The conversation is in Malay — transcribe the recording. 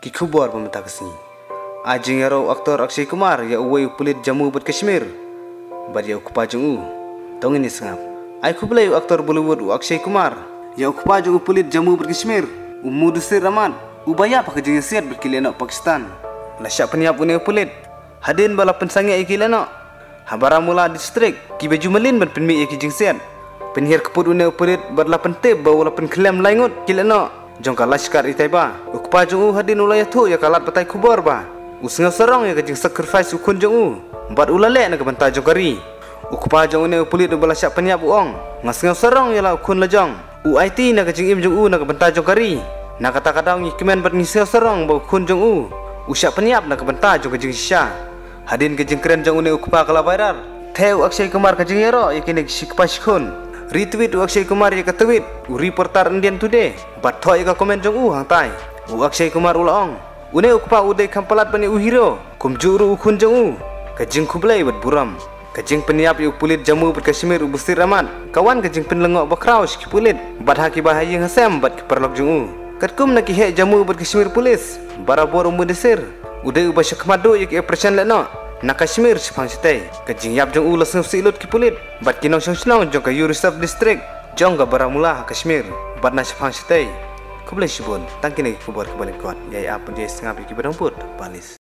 ki khubor pemeta kesi. Ajing yaro aktor Akshay Kumar ya uway pulit Jammu bat Kashmir. Bar ya ukpa jung tong ini sengap. Ai kublai aktor Bollywood Akshay Kumar ya ukpa jung pulit Jammu bat Kashmir. Mudusir Rahman ubaya pak jeng siat berkileno Pakistan. Lasyak peniap une pulit. Hadin bala pensangi ikileno. Habaramula distrik ki baju melin ban penmi iki jeng siat. Penhir keput une pulit berla pentib bawa pen klem laingut kileno. Jongka laskar itaiba. Ukpa jung hadin ulayah tu ya kalat patai kubor ba. Usnga serong ya kajing sacrifice ukun jung bat ulale na kabanta jongkari. Ukpa jung une pulit bala syak peniap uong. Ngasnga serong ya la ukun lajong. UIT na kajing im jung na kabanta jongkari. Na kata-kata ngi kemen bat ngisel serong ba ukun jung usyak peniap na kabanta jong kajing sya. Hadin kajing keren jung une ukpa kala viral. Theo Akshay Kumar kajing yaro yakini sikpa sikun. Retweet Akshay Kumar ya katweet reporter Indian Today bat thoi ka komen jong hang tai Akshay Kumar ulaong une ukpa udai kampalat bani hero kumjuru ukun jong kajing kublai bat buram kajing peniap yu pulit Jammu bat Kashmir Busir Rahman kawan kajing penlengok bakraus ki pulit bat haki bahayeng hasem bat perlok jong katkum na ki he Jammu bat Kashmir pulis barabor umudesir udai ubasyak madu yak operation leno na Kashmir sipang sitai kajing yap jong lasem silut ki pulit bat kinong song jong ka Yurisab district jong ka Baramula Kashmir bat na sipang sitai kublai shibun tangkini kubor kebalik kuat yai apa dia setengah piki berang put balis.